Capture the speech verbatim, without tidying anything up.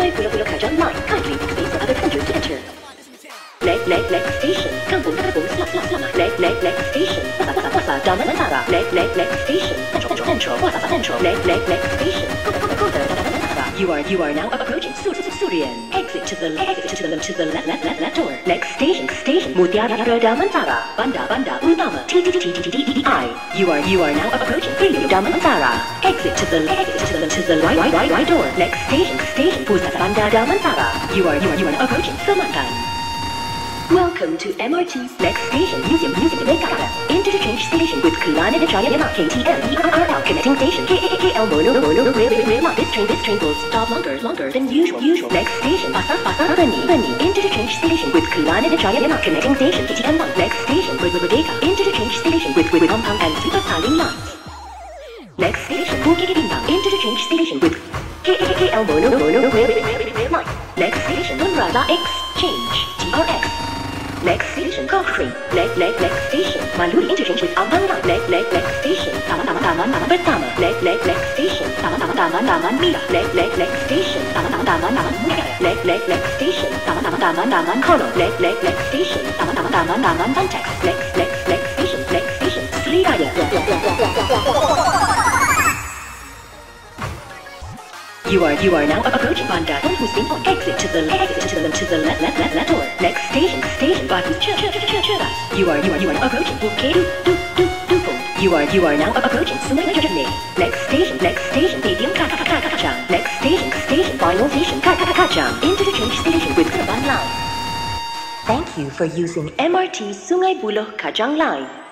Sungai Buloh Buloh Kajang line. Kindly space for other passengers to enter. Leg leg leg station. Kampung Kampung Selat Selat Selamat. Leg leg leg station. Wasa Wasa Wasa Damansara. Leg leg leg station. Central Central Central Wasa Central. Leg leg leg station. Kota Kota Kota Damansara. You are you are now approaching Sur Sur Surian. Exit to the exit to the to the left left left left door. Next station station Mutiara Damansara. Banda Banda Utama. T T T T T T T I. You are you are now approaching Prilu Damansara. Exit to the exit to the to the right right right right door. Next station station Pusat Banda Damansara. You are you are you are now approaching Semantan. Welcome to M R T's next station, Museum Museum Megara. Interchange station with Kelana Jaya K T M E R L connecting station K K K L Mono Mono Rail Rail This train this train will stop longer longer than usual usual. Next station Pasar Pasar Bani Bani. Interchange station with Kelana Jaya connecting station K T M one. Next station with Bodega. Interchange station with with Ampang and Super Paling lines. Next station Bukit Bintang. Interchange station with K K K L Mono Mono Rail Rail Line. Next station Sunrasa Exchange T R X. Next station Cochrane. Leg leg leg station Maluri interchange with Ampang Line. Leg leg leg station Taman Taman Taman Taman Pertama. Leg leg leg station Taman Taman Taman Taman Mira. Leg leg leg station Taman Taman Taman Taman Mutiara. Leg leg leg station Taman Taman Taman Taman Kono. Leg leg leg station Taman Taman Taman Taman Pantex. Leg leg leg station leg station Sri Raya. You are you are now approaching Banda Tan Hussein on exit to the exit to the to the left left left left door. Next station station Batu Ch Ch Ch Ch Ch. You are you are you are approaching Bukit Du Du Dupung. You are you are now approaching Sungai Jerneh. Next station next station Stadium Kacang. Next station station final station Kacang. Interchange station with Serban Line. Thank you for using M R T Sungai Buloh Kajang Line.